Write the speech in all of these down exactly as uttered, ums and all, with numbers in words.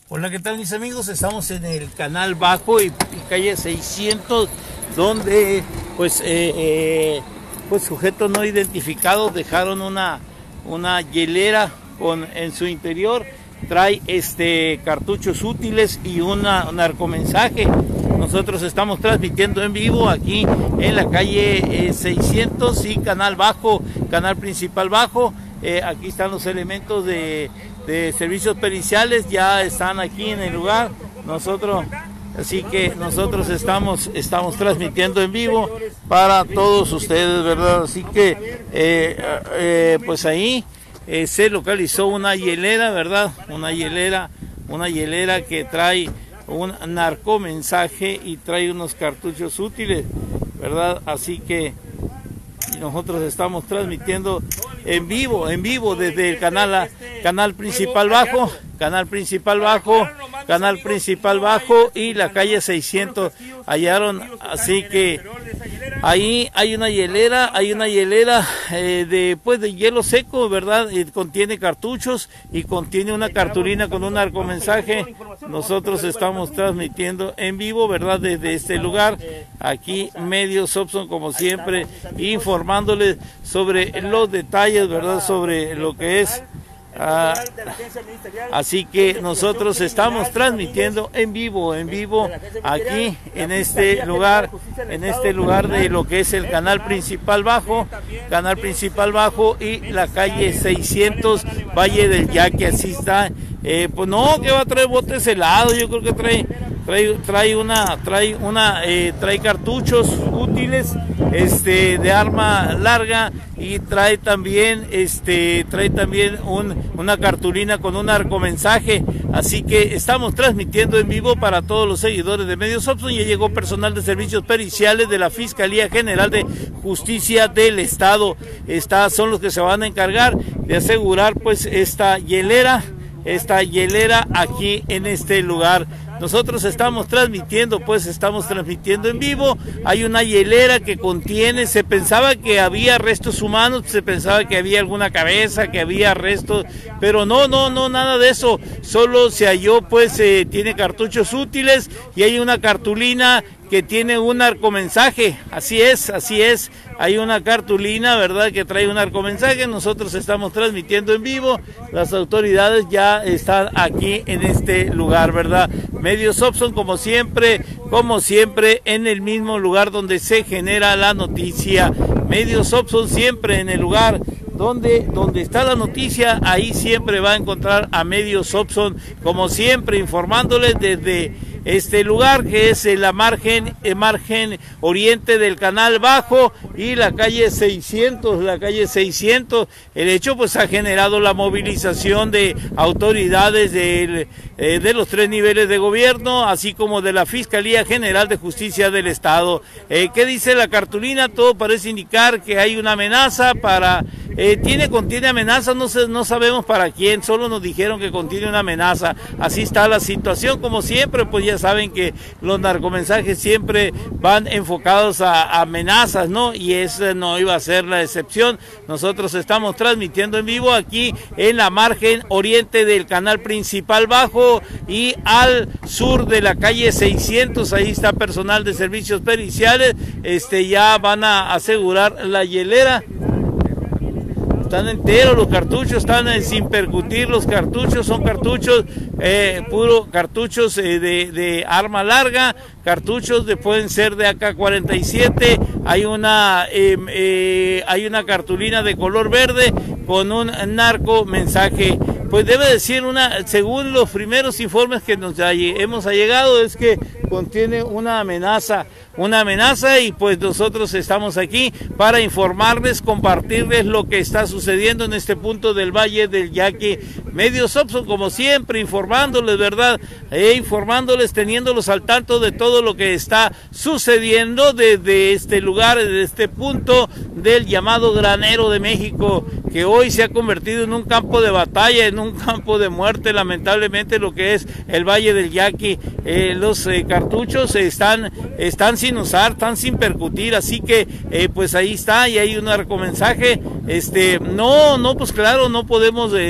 Hola, ¿qué tal mis amigos? Estamos en el Canal Bajo y, y calle seiscientos, donde pues eh, eh, pues sujetos no identificados dejaron una, una hielera con, en su interior. Trae este cartuchos útiles y una, un narcomensaje. Nosotros estamos transmitiendo en vivo aquí en la calle eh, seiscientos y Canal Bajo, Canal Principal Bajo. Eh, aquí están los elementos de, de servicios periciales, ya están aquí en el lugar. Nosotros, así que nosotros estamos, estamos transmitiendo en vivo para todos ustedes, ¿verdad? Así que eh, eh, pues ahí eh, se localizó una hielera, ¿verdad? Una hielera, una hielera que trae un narcomensaje y trae unos cartuchos útiles, ¿verdad? Así que nosotros estamos transmitiendo en vivo, en vivo desde el canal, canal principal bajo, canal principal bajo, canal principal bajo y la calle seiscientos hallaron, así que ahí hay una hielera, hay una hielera eh, de pues de hielo seco, ¿verdad? Y contiene cartuchos y contiene una cartulina con un narcomensaje. Nosotros estamos transmitiendo en vivo, ¿verdad? Desde este lugar, aquí Medios Opson, como siempre, informándoles sobre los detalles, ¿verdad? Sobre lo que es. Ah, así que nosotros estamos transmitiendo en vivo, en vivo aquí en este lugar, en este lugar de lo que es el canal principal bajo, canal principal bajo y la calle seiscientos, Valle del Yaqui. Así está. Eh, pues no, que va a traer botes helados, yo creo que trae trae, trae una trae una eh, trae cartuchos útiles este de arma larga y trae también este trae también un, una cartulina con un narcomensaje. Así que estamos transmitiendo en vivo para todos los seguidores de Medios Opson. Ya llegó personal de servicios periciales de la Fiscalía General de Justicia del Estado. Está, son los que se van a encargar de asegurar pues esta hielera esta hielera aquí en este lugar. Nosotros estamos transmitiendo, pues estamos transmitiendo en vivo. Hay una hielera que contiene, se pensaba que había restos humanos, se pensaba que había alguna cabeza, que había restos, pero no, no, no, nada de eso. Solo se halló, pues, eh, tiene cartuchos útiles y hay una cartulina que tiene un narcomensaje. Así es, así es. Hay una cartulina, ¿verdad?, que trae un narcomensaje. Nosotros estamos transmitiendo en vivo. Las autoridades ya están aquí en este lugar, ¿verdad? Medios Opson, como siempre, como siempre, en el mismo lugar donde se genera la noticia. Medios Opson siempre en el lugar donde, donde está la noticia, ahí siempre va a encontrar a Medios Opson, como siempre, informándoles desde este lugar que es la margen, el margen oriente del Canal Bajo y la calle seiscientos, la calle seiscientos. El hecho pues ha generado la movilización de autoridades de, eh, de los tres niveles de gobierno, así como de la Fiscalía General de Justicia del Estado. Eh, ¿Qué dice la cartulina? Todo parece indicar que hay una amenaza para... Eh, tiene, contiene amenaza, no, sé, no sabemos para quién, solo nos dijeron que contiene una amenaza. Así está la situación, como siempre, pues ya saben que los narcomensajes siempre van enfocados a, a amenazas, ¿no? Y esa no iba a ser la excepción. Nosotros estamos transmitiendo en vivo aquí en la margen oriente del canal principal bajo y al sur de la calle seiscientos, ahí está personal de servicios periciales, este ya van a asegurar la hielera. Están enteros los cartuchos, están eh, sin percutir los cartuchos, son cartuchos, eh, puro cartuchos eh, de, de arma larga, cartuchos de, pueden ser de A K cuarenta y siete, hay una, eh, eh, hay una cartulina de color verde con un narco mensaje. Pues debe decir una, según los primeros informes que nos hemos llegado, es que contiene una amenaza, una amenaza y pues nosotros estamos aquí para informarles, compartirles lo que está sucediendo en este punto del Valle del Yaqui. Medios Opson, como siempre, informándoles, ¿verdad? E informándoles, teniéndolos al tanto de todo lo que está sucediendo desde este lugar, desde este punto del llamado Granero de México, que hoy se ha convertido en un campo de batalla, en un campo de muerte, lamentablemente, lo que es el Valle del Yaqui. Eh, los eh, cartuchos están, están sin usar, están sin percutir, así que eh, pues ahí está, y hay un narcomensaje. Este, no, no, pues claro, no podemos... Eh,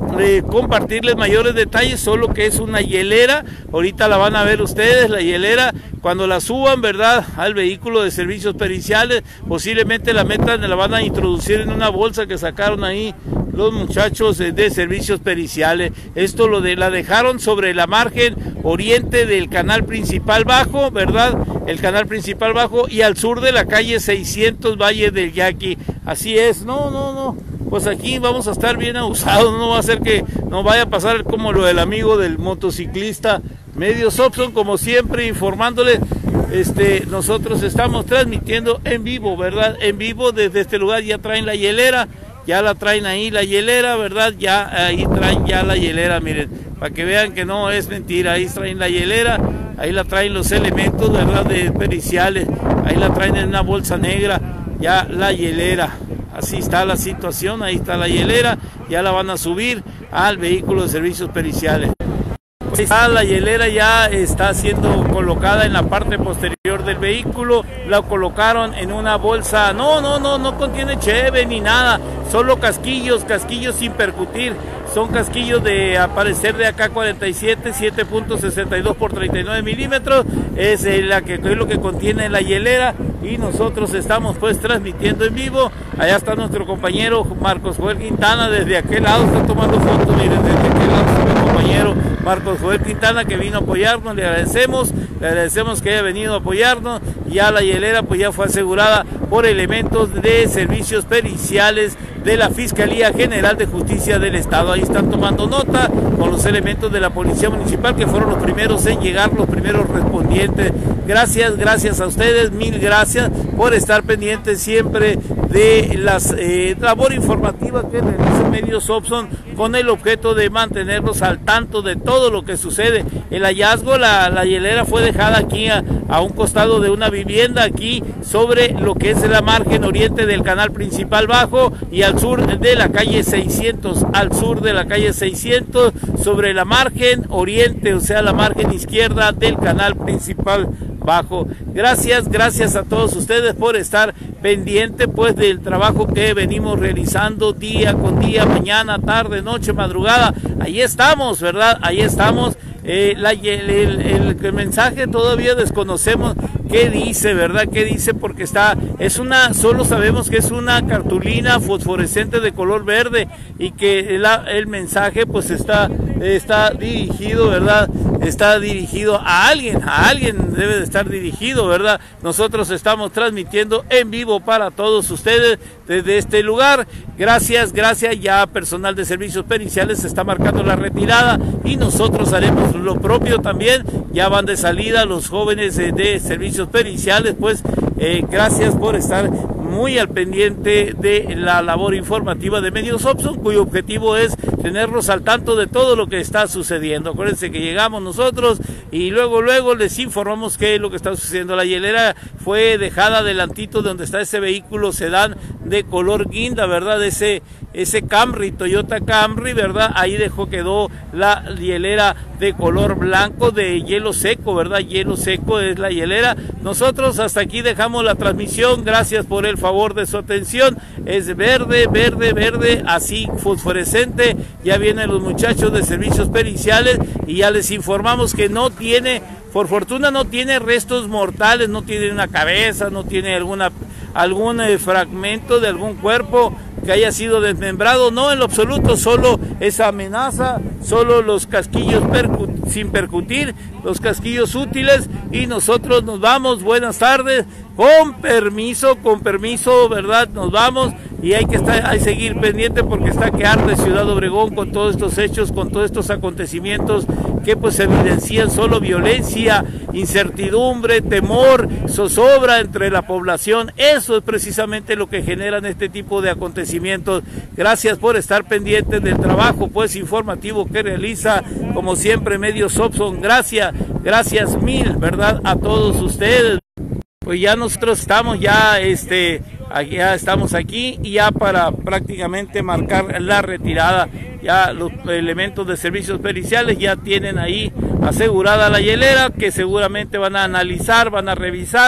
eh, compartirles mayores detalles, solo que es una hielera. Ahorita la van a ver ustedes, la hielera, cuando la suban, ¿verdad?, al vehículo de servicios periciales, posiblemente la metan, la van a introducir en una bolsa que sacaron ahí los muchachos de servicios periciales. Esto lo de la dejaron sobre la margen oriente del canal principal bajo, ¿verdad? El canal principal bajo, y al sur de la calle seiscientos, Valle del Yaqui. Así es, no, no, no. Pues aquí vamos a estar bien abusados, no va a ser que nos vaya a pasar como lo del amigo del motociclista. Medios Opson, como siempre, informándoles. Este, nosotros estamos transmitiendo en vivo, ¿verdad? En vivo desde este lugar. Ya traen la hielera, ya la traen ahí la hielera, ¿verdad? Ya ahí traen ya la hielera, miren, para que vean que no es mentira. Ahí traen la hielera, ahí la traen los elementos, ¿verdad?, de periciales, ahí la traen en una bolsa negra, ya la hielera. Así está la situación, ahí está la hielera, ya la van a subir al vehículo de servicios periciales. Pues está, la hielera ya está siendo colocada en la parte posterior del vehículo, la colocaron en una bolsa, no, no, no, no contiene cheve ni nada, solo casquillos, casquillos sin percutir. Son casquillos de, a parecer, de A K cuarenta y siete, siete punto sesenta y dos por treinta y nueve milímetros, es, la que, es lo que contiene la hielera, y nosotros estamos pues transmitiendo en vivo. Allá está nuestro compañero Marcos Joel Quintana, desde aquel lado está tomando fotos, miren, desde aquel lado está mi compañero Marcos Joel Quintana, que vino a apoyarnos, le agradecemos, le agradecemos que haya venido a apoyarnos. Ya la hielera pues ya fue asegurada por elementos de servicios periciales de la Fiscalía General de Justicia del Estado. Ahí están tomando nota con los elementos de la Policía Municipal, que fueron los primeros en llegar, los primeros respondientes. Gracias, gracias a ustedes, mil gracias por estar pendientes siempre de las eh, labor informativa que realiza Medios Opson, con el objeto de mantenerlos al tanto de todo lo que sucede. El hallazgo, la, la hielera fue dejada aquí a, a un costado de una vivienda, aquí sobre lo que es la margen oriente del canal principal bajo, y al sur de la calle seiscientos, al sur de la calle seiscientos, sobre la margen oriente, o sea, la margen izquierda del canal principal bajo. Gracias, gracias a todos ustedes por estar pendiente pues del trabajo que venimos realizando día con día, mañana, tarde, noche, madrugada. Ahí estamos, ¿verdad? Ahí estamos. Eh, la, el, el, el mensaje todavía desconocemos qué dice, ¿verdad? ¿Qué dice? Porque está, es una, solo sabemos que es una cartulina fosforescente de color verde, y que la, el mensaje pues está, está dirigido, ¿verdad? Está dirigido a alguien, a alguien debe de estar dirigido, ¿verdad? Nosotros estamos transmitiendo en vivo para todos ustedes desde este lugar. Gracias, gracias. Ya personal de servicios periciales se está marcando la retirada, y nosotros haremos lo propio también. Ya van de salida los jóvenes de, de servicios periciales, pues eh, gracias por estar muy al pendiente de la labor informativa de Medios Opson, cuyo objetivo es tenerlos al tanto de todo lo que está sucediendo. Acuérdense que llegamos nosotros y luego luego les informamos qué es lo que está sucediendo. La hielera fue dejada adelantito de donde está ese vehículo sedán de color guinda, ¿verdad? Ese, ese Camry, Toyota Camry, ¿verdad? Ahí dejó, quedó la hielera de color blanco de hielo seco, ¿verdad? Hielo seco es la hielera. Nosotros hasta aquí dejamos la transmisión. Gracias por el favor de su atención. Es verde, verde, verde, así fosforescente. Ya vienen los muchachos de servicios periciales y ya les informamos que no tiene, por fortuna no tiene restos mortales, no tiene una cabeza, no tiene alguna algún eh, fragmento de algún cuerpo que haya sido desmembrado, no, en lo absoluto, solo esa amenaza, solo los casquillos percu sin percutir, los casquillos útiles, y nosotros nos vamos. Buenas tardes, con permiso, con permiso, ¿verdad? Nos vamos, y hay que estar, hay que seguir pendiente, porque está que arde Ciudad Obregón con todos estos hechos, con todos estos acontecimientos que pues evidencian solo violencia, incertidumbre, temor, zozobra entre la población. Eso es precisamente lo que generan este tipo de acontecimientos. Gracias por estar pendientes del trabajo pues informativo que realiza, como siempre, Medios Opson. Gracias, gracias mil, ¿verdad?, a todos ustedes. Pues ya nosotros estamos ya este ya estamos aquí, y ya para prácticamente marcar la retirada. Ya los elementos de servicios periciales ya tienen ahí asegurada la hielera, que seguramente van a analizar, van a revisar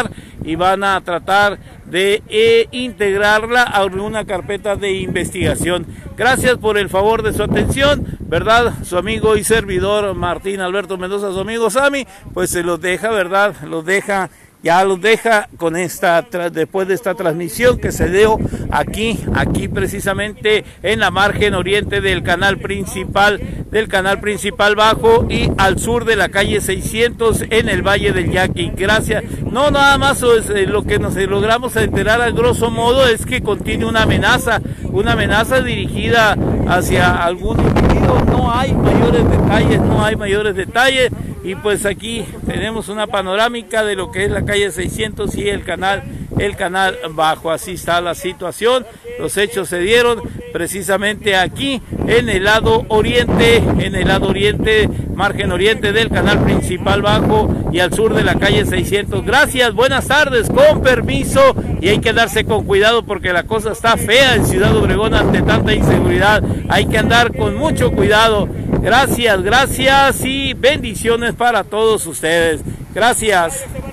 y van a tratar de eh, integrarla a una carpeta de investigación. Gracias por el favor de su atención, ¿verdad? Su amigo y servidor Martín Alberto Mendoza, su amigo Sammy, pues se los deja, ¿verdad? Los deja, ya los deja con esta, después de esta transmisión que se dio aquí, aquí precisamente en la margen oriente del canal principal, del canal principal bajo y al sur de la calle seiscientos en el Valle del Yaqui. Gracias. No, nada más pues, eh, lo que nos logramos enterar a grosso modo es que contiene una amenaza, una amenaza dirigida hacia algún individuo. No hay mayores detalles, no hay mayores detalles. Y pues aquí tenemos una panorámica de lo que es la calle seiscientos y el canal, el canal bajo. Así está la situación. Los hechos se dieron precisamente aquí en el lado oriente, en el lado oriente, margen oriente del canal principal bajo y al sur de la calle seiscientos. Gracias, buenas tardes, con permiso. Y hay que darse con cuidado porque la cosa está fea en Ciudad Obregón ante tanta inseguridad. Hay que andar con mucho cuidado. Gracias, gracias y bendiciones para todos ustedes. Gracias.